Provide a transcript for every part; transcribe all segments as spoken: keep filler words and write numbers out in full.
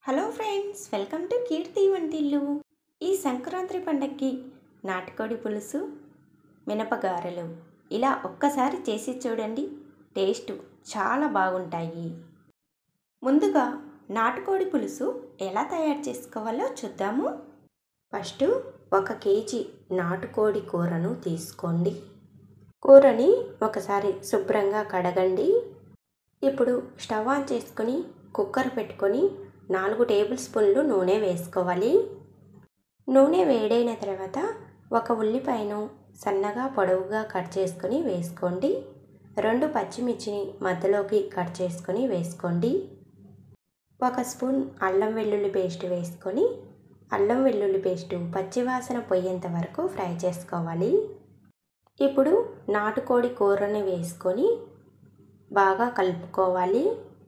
Hello friends, welcome to Keerthi వంటిల్లు. ఈ సంక్రాంతి పండగకి నాటుకోడి పులుసు, మినపగారెలు ఇలా ఒక్కసారి చేసి చూడండి. టేస్ట్ చాలా బాగుంటాయి. ముందుగా నాటుకోడి పులుసు ఎలా తయారు చేసుకోవాలో చూద్దాము. ఫస్ట్ ఒక కేజీ నాటుకోడి కూరను తీసుకోండి. కూరని ఒకసారి శుభ్రంగా కడగండి. ఇప్పుడు స్టవ్ ఆన్ చేసుకొని కుక్కర్ పెట్టుకొని నాలుగు టేబుల్ స్పూన్లు నూనె వేసుకోవాలి. నూనె వేడైన తర్వాత ఒక ఉల్లిపాయను సన్నగా పొడవుగా కట్ చేసుకొని వేసుకోండి. రెండు పచ్చిమిర్చిని మధ్యలోకి కట్ చేసుకొని వేసుకోండి. ఒక స్పూన్ అల్లం వెల్లుల్లి పేస్ట్ వేసుకొని అల్లం వెల్లుల్లి పేస్టు పచ్చివాసన పోయేంత వరకు ఫ్రై చేసుకోవాలి. ఇప్పుడు నాటుకోడి కూరని వేసుకొని బాగా కలుపుకోవాలి.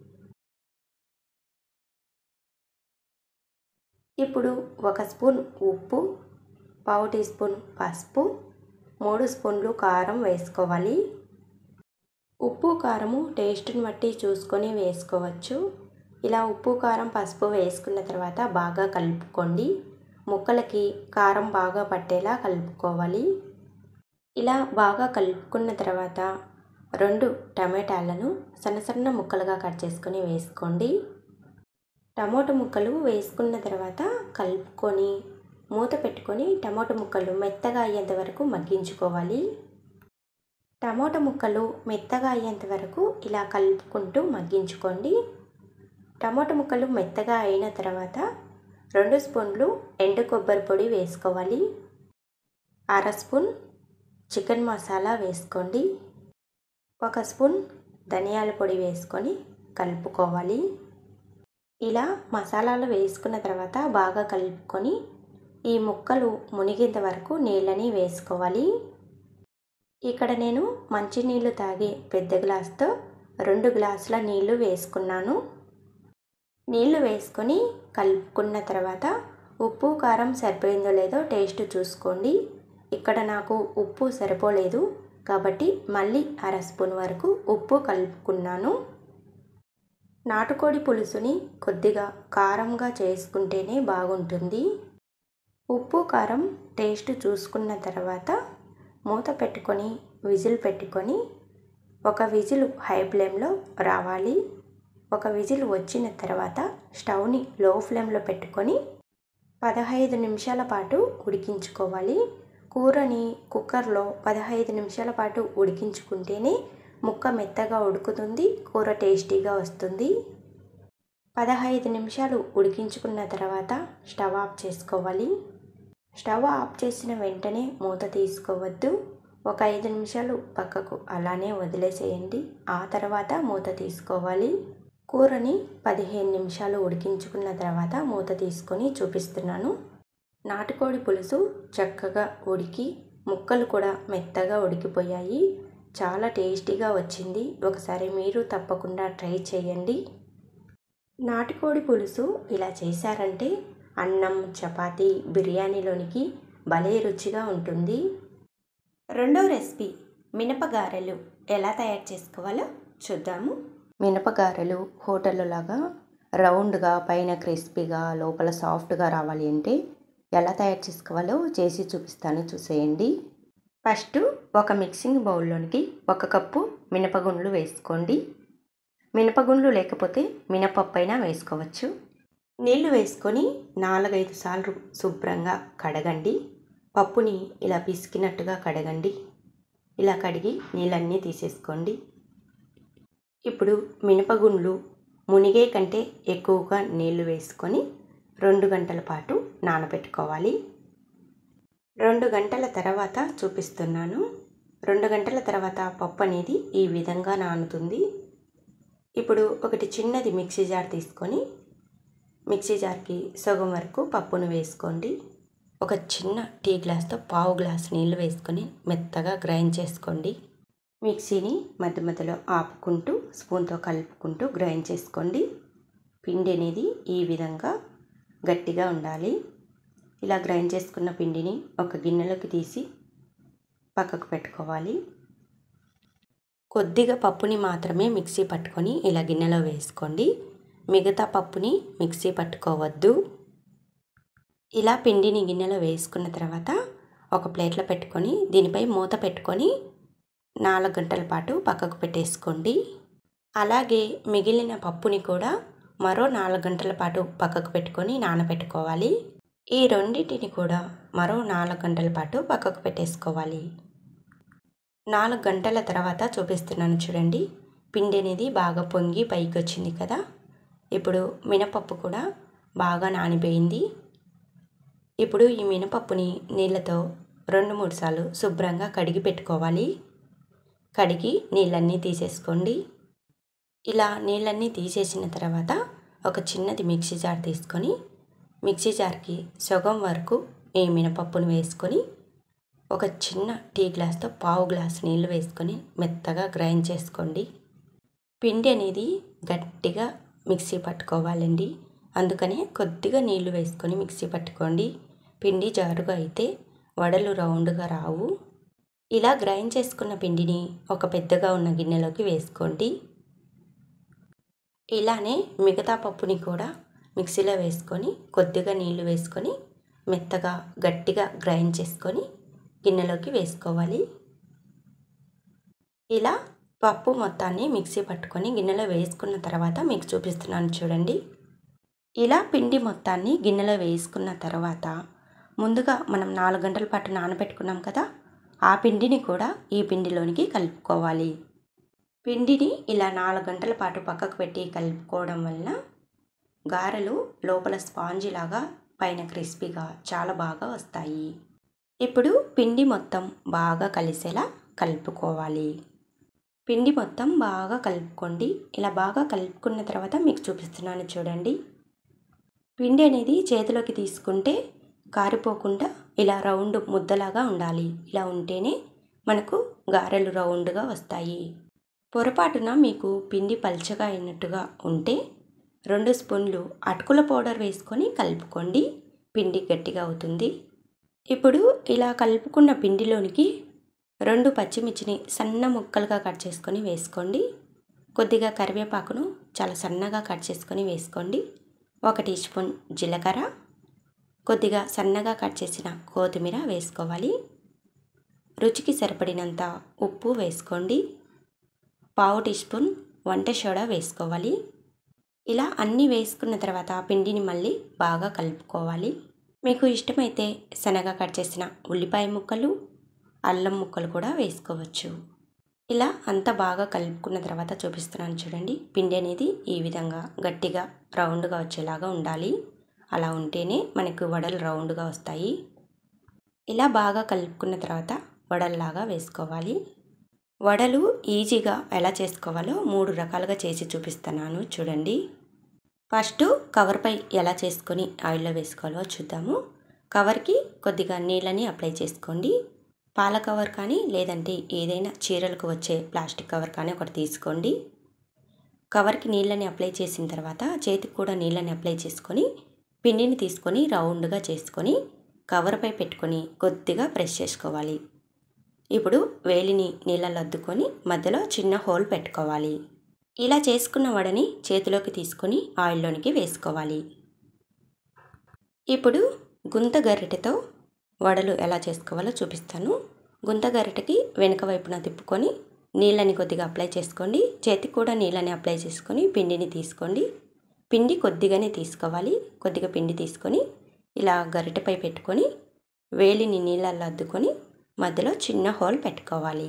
ఇప్పుడు ఒక స్పూన్ ఉప్పు, పావు టీ స్పూన్ పసుపు, మూడు స్పూన్లు కారం వేసుకోవాలి. ఉప్పు కారము టేస్ట్ని బట్టి చూసుకొని వేసుకోవచ్చు. ఇలా ఉప్పు కారం పసుపు వేసుకున్న తర్వాత బాగా కలుపుకోండి. ముక్కలకి కారం బాగా పట్టేలా కలుపుకోవాలి. ఇలా బాగా కలుపుకున్న తర్వాత రెండు టమాటాలను సన్న సన్న ముక్కలుగా కట్ చేసుకొని వేసుకోండి. టమోటా ముక్కలు వేసుకున్న తర్వాత కలుపుకొని మూత పెట్టుకొని టమోటా ముక్కలు మెత్తగా అయ్యేంత వరకు మగ్గించుకోవాలి. టమోటా ముక్కలు మెత్తగా అయ్యేంత వరకు ఇలా కలుపుకుంటూ మగ్గించుకోండి. టమోటా ముక్కలు మెత్తగా అయిన తర్వాత రెండు స్పూన్లు ఎండు కొబ్బరి పొడి వేసుకోవాలి. అర స్పూన్ చికెన్ మసాలా వేసుకోండి. ఒక స్పూన్ ధనియాల పొడి వేసుకొని కలుపుకోవాలి. ఇలా మసాలాలు వేసుకున్న తర్వాత బాగా కలుపుకొని ఈ ముక్కలు మునిగేంత వరకు నీళ్ళని వేసుకోవాలి. ఇక్కడ నేను మంచినీళ్ళు తాగే పెద్ద గ్లాస్తో రెండు గ్లాసుల నీళ్లు వేసుకున్నాను. నీళ్లు వేసుకొని కలుపుకున్న తర్వాత ఉప్పు కారం సరిపోయిందో లేదో టేస్ట్ చూసుకోండి. ఇక్కడ నాకు ఉప్పు సరిపోలేదు కాబట్టి మళ్ళీ అర స్పూన్ వరకు ఉప్పు కలుపుకున్నాను. నాటుకోడి పులుసుని కొద్దిగా కారంగా చేసుకుంటేనే బాగుంటుంది. ఉప్పు కారం టేస్ట్ చూసుకున్న తర్వాత మూత పెట్టుకొని విజిల్ పెట్టుకొని ఒక విజిల్ హై ఫ్లేమ్లో రావాలి. ఒక విజిల్ వచ్చిన తర్వాత స్టవ్ని లో ఫ్లేమ్లో పెట్టుకొని పదహైదు నిమిషాల పాటు ఉడికించుకోవాలి. కూరని కుక్కర్లో పదహైదు నిమిషాల పాటు ఉడికించుకుంటేనే ముక్క మెత్తగా ఉడుకుతుంది, కూర టేస్టీగా వస్తుంది. పదహైదు నిమిషాలు ఉడికించుకున్న తర్వాత స్టవ్ ఆఫ్ చేసుకోవాలి. స్టవ్ ఆఫ్ చేసిన వెంటనే మూత తీసుకోవద్దు. ఒక ఐదు నిమిషాలు పక్కకు అలానే వదిలేసేయండి. ఆ తర్వాత మూత తీసుకోవాలి. కూరని పదిహేను నిమిషాలు ఉడికించుకున్న తర్వాత మూత తీసుకొని చూపిస్తున్నాను. నాటుకోడి పులుసు చక్కగా ఉడికి ముక్కలు కూడా మెత్తగా ఉడికిపోయాయి. చాలా టేస్టీగా వచ్చింది. ఒకసారి మీరు తప్పకుండా ట్రై చేయండి. నాటుకోడి పులుసు ఇలా చేశారంటే అన్నం, చపాతీ, బిర్యానీలోనికి భలే రుచిగా ఉంటుంది. రెండో రెసిపీ మినపగారెలు ఎలా తయారు చేసుకోవాలో చూద్దాము. మినపగారెలు హోటల్లో లాగా రౌండ్గా పైన క్రిస్పీగా లోపల సాఫ్ట్గా రావాలి అంటే ఎలా తయారు చేసుకోవాలో చేసి చూపిస్తాను, చూసేయండి. ఫస్ట్ ఒక మిక్సింగ్ బౌల్లోనికి ఒక కప్పు మినపగుండ్లు వేసుకోండి. మినపగుండ్లు లేకపోతే మినపప్పు అయినా వేసుకోవచ్చు. నీళ్లు వేసుకొని నాలుగైదు సార్లు శుభ్రంగా కడగండి. పప్పుని ఇలా పిసికినట్టుగా కడగండి. ఇలా కడిగి నీళ్ళన్నీ తీసేసుకోండి. ఇప్పుడు మినపగుండ్లు మునిగే కంటే ఎక్కువగా నీళ్లు వేసుకొని రెండు గంటల పాటు నానబెట్టుకోవాలి. రెండు గంటల తర్వాత చూపిస్తున్నాను. రెండు గంటల తర్వాత పప్పు అనేది ఈ విధంగా నానుతుంది. ఇప్పుడు ఒకటి చిన్నది మిక్సీ జార్ తీసుకొని మిక్సీ జార్కి సగం వరకు పప్పును వేసుకోండి. ఒక చిన్న టీ గ్లాస్తో పావు గ్లాస్ నీళ్ళు వేసుకొని మెత్తగా గ్రైండ్ చేసుకోండి. మిక్సీని మధ్య మధ్యలో ఆపుకుంటూ స్పూన్తో కలుపుకుంటూ గ్రైండ్ చేసుకోండి. పిండి అనేది ఈ విధంగా గట్టిగా ఉండాలి. ఇలా గ్రైండ్ చేసుకున్న పిండిని ఒక గిన్నెలోకి తీసి పక్కకు పెట్టుకోవాలి. కొద్దిగా పప్పుని మాత్రమే మిక్సీ పట్టుకొని ఇలా గిన్నెలో వేసుకోండి. మిగతా పప్పుని మిక్సీ పట్టుకోవద్దు. ఇలా పిండిని గిన్నెలో వేసుకున్న తర్వాత ఒక ప్లేట్లో పెట్టుకొని దీనిపై మూత పెట్టుకొని నాలుగు గంటల పాటు పక్కకు పెట్టేసుకోండి. అలాగే మిగిలిన పప్పుని కూడా మరో నాలుగు గంటల పాటు పక్కకు పెట్టుకొని నానబెట్టుకోవాలి. ఈ రెండింటిని కూడా మరో నాలుగు గంటల పాటు పక్కకు పెట్టేసుకోవాలి. నాలుగు గంటల తర్వాత చూపిస్తున్నాను చూడండి. పిండి అనేది బాగా పొంగి పైకి వచ్చింది కదా. ఇప్పుడు మినపప్పు కూడా బాగా నానిపోయింది. ఇప్పుడు ఈ మినపప్పుని నీళ్ళతో రెండు మూడు సార్లు శుభ్రంగా కడిగి పెట్టుకోవాలి. కడిగి నీళ్ళన్నీ తీసేసుకోండి. ఇలా నీళ్ళన్నీ తీసేసిన తర్వాత ఒక చిన్నది మిక్సీ జార్ తీసుకొని మిక్సీ జార్కి సగం వరకు ఈ మినపప్పును వేసుకొని ఒక చిన్న టీ గ్లాస్తో పావు గ్లాస్ నీళ్ళు వేసుకొని మెత్తగా గ్రైండ్ చేసుకోండి. పిండి అనేది గట్టిగా మిక్సీ పట్టుకోవాలండి. అందుకనే కొద్దిగా నీళ్లు వేసుకొని మిక్సీ పట్టుకోండి. పిండి జారుగా అయితే వడలు రౌండ్గా రావు. ఇలా గ్రైండ్ చేసుకున్న పిండిని ఒక పెద్దగా ఉన్న గిన్నెలోకి వేసుకోండి. ఇలానే మిగతా పప్పుని కూడా మిక్సీలో వేసుకొని కొద్దిగా నీళ్లు వేసుకొని మెత్తగా గట్టిగా గ్రైండ్ చేసుకొని గిన్నెలోకి వేసుకోవాలి. ఇలా పప్పు మొత్తాన్ని మిక్సీ పట్టుకొని గిన్నెలో వేసుకున్న తర్వాత మీకు చూపిస్తున్నాను చూడండి. ఇలా పిండి మొత్తాన్ని గిన్నెలో వేసుకున్న తర్వాత ముందుగా మనం నాలుగు గంటల పాటు నానబెట్టుకున్నాం కదా, ఆ పిండిని కూడా ఈ పిండిలోనికి కలుపుకోవాలి. పిండిని ఇలా నాలుగు గంటల పాటు పక్కకు పెట్టి కలుపుకోవడం వలన గారెలు లోపల స్పాంజీ లాగా పైన క్రిస్పీగా చాలా బాగా వస్తాయి. ఇప్పుడు పిండి మొత్తం బాగా కలిసేలా కలుపుకోవాలి. పిండి మొత్తం బాగా కలుపుకోండి. ఇలా బాగా కలుపుకున్న తర్వాత మీకు చూపిస్తున్నాను చూడండి. పిండి అనేది చేతిలోకి తీసుకుంటే కారిపోకుండా ఇలా రౌండ్ ముద్దలాగా ఉండాలి. ఇలా ఉంటేనే మనకు గారెలు రౌండ్గా వస్తాయి. పొరపాటున మీకు పిండి పల్చగా అయినట్టుగా ఉంటే రెండు స్పూన్లు అటుకుల పౌడర్ వేసుకొని కలుపుకోండి. పిండి గట్టిగా అవుతుంది. ఇప్పుడు ఇలా కలుపుకున్న పిండిలోనికి రెండు పచ్చిమిర్చిని సన్న ముక్కలుగా కట్ చేసుకొని వేసుకోండి. కొద్దిగా కరివేపాకును చాలా సన్నగా కట్ చేసుకొని వేసుకోండి. ఒక టీ స్పూన్ జీలకర్ర, కొద్దిగా సన్నగా కట్ చేసిన కొత్తిమీర వేసుకోవాలి. రుచికి సరిపడినంత ఉప్పు వేసుకోండి. పావు టీ స్పూన్ వంట సోడా వేసుకోవాలి. ఇలా అన్నీ వేసుకున్న తర్వాత పిండిని మళ్ళీ బాగా కలుపుకోవాలి. మీకు ఇష్టమైతే సన్నగా కట్ చేసిన ఉల్లిపాయ ముక్కలు, అల్లం ముక్కలు కూడా వేసుకోవచ్చు. ఇలా అంతా బాగా కలుపుకున్న తర్వాత చూపిస్తున్నాను చూడండి. పిండి అనేది ఈ విధంగా గట్టిగా రౌండ్గా వచ్చేలాగా ఉండాలి. అలా ఉంటేనే మనకు వడలు రౌండ్గా వస్తాయి. ఇలా బాగా కలుపుకున్న తర్వాత వడల్లాగా వేసుకోవాలి. వడలు ఈజీగా ఎలా చేసుకోవాలో మూడు రకాలుగా చేసి చూపిస్తున్నాను చూడండి. ఫస్ట్ కవర్పై ఎలా చేసుకొని ఆయిల్లో వేసుకోవాలో చూద్దాము. కవర్కి కొద్దిగా నీళ్ళని అప్లై చేసుకోండి. పాల కవర్ కానీ లేదంటే ఏదైనా చీరలకు వచ్చే ప్లాస్టిక్ కవర్ కానీ ఒకటి తీసుకోండి. కవర్కి నీళ్ళని అప్లై చేసిన తర్వాత చేతికి కూడా నీళ్ళని అప్లై చేసుకొని పిండిని తీసుకొని రౌండ్గా చేసుకొని కవర్పై పెట్టుకొని కొద్దిగా ప్రెస్ చేసుకోవాలి. ఇప్పుడు వేలిని నీళ్ళలో అద్దుకొని మధ్యలో చిన్న హోల్ పెట్టుకోవాలి. ఇలా చేసుకున్న వడని చేతిలోకి తీసుకొని ఆయిల్లోనికి వేసుకోవాలి. ఇప్పుడు గుంత గరిటెతో వడలు ఎలా చేసుకోవాలో చూపిస్తాను. గుంత గరిటెకి వెనుక వైపున తిప్పుకొని నీళ్ళని కొద్దిగా అప్లై చేసుకోండి. చేతికి కూడా నీళ్ళని అప్లై చేసుకొని పిండిని తీసుకోండి. పిండి కొద్దిగానే తీసుకోవాలి. కొద్దిగా పిండి తీసుకొని ఇలా గరిటెపై పెట్టుకొని వేలిని నీళ్ళల్లో అద్దుకొని మధ్యలో చిన్న హోల్ పెట్టుకోవాలి.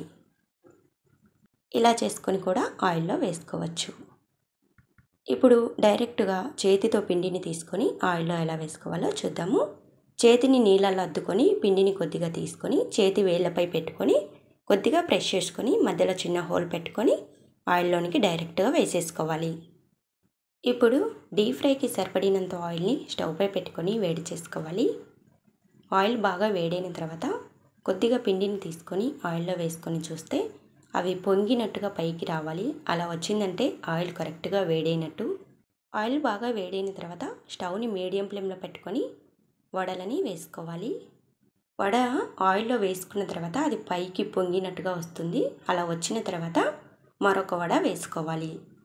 ఇలా చేసుకొని కూడా ఆయిల్లో వేసుకోవచ్చు. ఇప్పుడు డైరెక్ట్గా చేతితో పిండిని తీసుకొని ఆయిల్లో ఎలా వేసుకోవాలో చూద్దాము. చేతిని నీళ్ళల్లో అద్దుకొని పిండిని కొద్దిగా తీసుకొని చేతి వేళ్ళపై పెట్టుకొని కొద్దిగా ప్రెస్ చేసుకొని మధ్యలో చిన్న హోల్ పెట్టుకొని ఆయిల్లోనికి డైరెక్ట్గా వేసేసుకోవాలి. ఇప్పుడు డీప్ ఫ్రైకి సరిపడినంత ఆయిల్ని స్టవ్పై పెట్టుకొని వేడి చేసుకోవాలి. ఆయిల్ బాగా వేడైన తర్వాత కొద్దిగా పిండిని తీసుకొని ఆయిల్లో వేసుకొని చూస్తే అవి పొంగినట్టుగా పైకి రావాలి. అలా వచ్చిందంటే ఆయిల్ కరెక్ట్గా వేడైనట్టు. ఆయిల్ బాగా వేడైన తర్వాత స్టవ్ని మీడియం ఫ్లేమ్లో పెట్టుకొని వడలని వేసుకోవాలి. వడ ఆయిల్లో వేసుకున్న తర్వాత అది పైకి పొంగినట్టుగా వస్తుంది. అలా వచ్చిన తర్వాత మరొక వడ వేసుకోవాలి.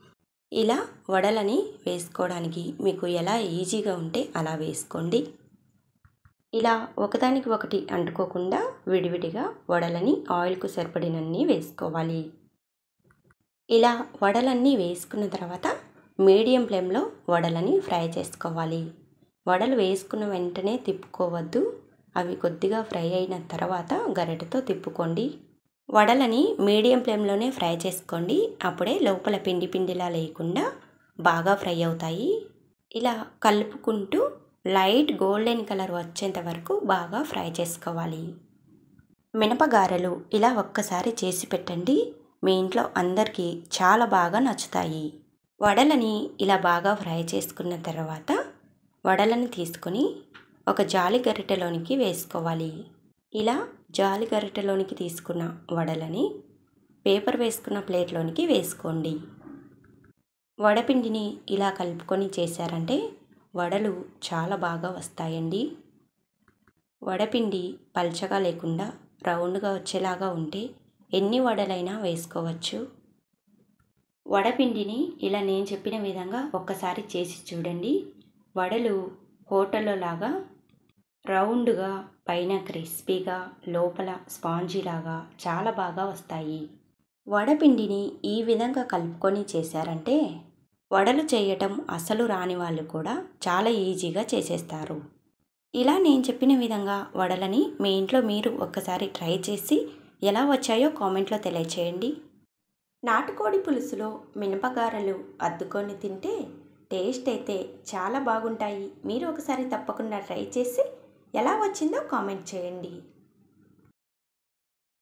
ఇలా వడలని వేసుకోవడానికి మీకు ఎలా ఈజీగా ఉంటే అలా వేసుకోండి. ఇలా ఒకదానికి ఒకటి అంటుకోకుండా విడివిడిగా వడలని ఆయిల్కు సరిపడినన్ని వేసుకోవాలి. ఇలా వడలన్నీ వేసుకున్న తర్వాత మీడియం ఫ్లేమ్లో వడలని ఫ్రై చేసుకోవాలి. వడలు వేసుకున్న వెంటనే తిప్పుకోవద్దు. అవి కొద్దిగా ఫ్రై అయిన తర్వాత గరిటెతో తిప్పుకోండి. వడలని మీడియం ఫ్లేమ్లోనే ఫ్రై చేసుకోండి. అప్పుడే లోపల పిండి పిండిలా లేకుండా బాగా ఫ్రై అవుతాయి. ఇలా కలుపుకుంటూ లైట్ గోల్డెన్ కలర్ వచ్చేంత వరకు బాగా ఫ్రై చేసుకోవాలి. మినపగారెలు ఇలా ఒక్కసారి చేసి పెట్టండి. మీ ఇంట్లో అందరికీ చాలా బాగా నచ్చుతాయి. వడలని ఇలా బాగా ఫ్రై చేసుకున్న తర్వాత వడలను తీసుకొని ఒక జాలి గరిటెలోనికి వేసుకోవాలి. ఇలా జాలి గరిటెలోనికి తీసుకున్న వడలని పేపర్ వేసుకున్న ప్లేట్లోనికి వేసుకోండి. వడపిండిని ఇలా కలుపుకొని చేశారంటే వడలు చాలా బాగా వస్తాయండి. వడపిండి పల్చగా లేకుండా రౌండ్గా వచ్చేలాగా ఉంటే ఎన్ని వడలైనా వేసుకోవచ్చు. వడపిండిని ఇలా నేను చెప్పిన విధంగా ఒక్కసారి చేసి చూడండి. వడలు హోటల్లో లాగా రౌండ్గా, పైన క్రిస్పీగా, లోపల స్పాంజీలాగా చాలా బాగా వస్తాయి. వడపిండిని ఈ విధంగా కలుపుకొని చేశారంటే వడలు చేయటం అసలు రాని వాళ్ళు కూడా చాలా ఈజీగా చేసేస్తారు. ఇలా నేను చెప్పిన విధంగా వడలని మీ ఇంట్లో మీరు ఒక్కసారి ట్రై చేసి ఎలా వచ్చాయో కామెంట్లో తెలియచేయండి. నాటుకోడి పులుసులో మినపగారెలు అద్దుకొని తింటే టేస్ట్ అయితే చాలా బాగుంటాయి. మీరు ఒకసారి తప్పకుండా ట్రై చేసి ఎలా వచ్చిందో కామెంట్ చేయండి.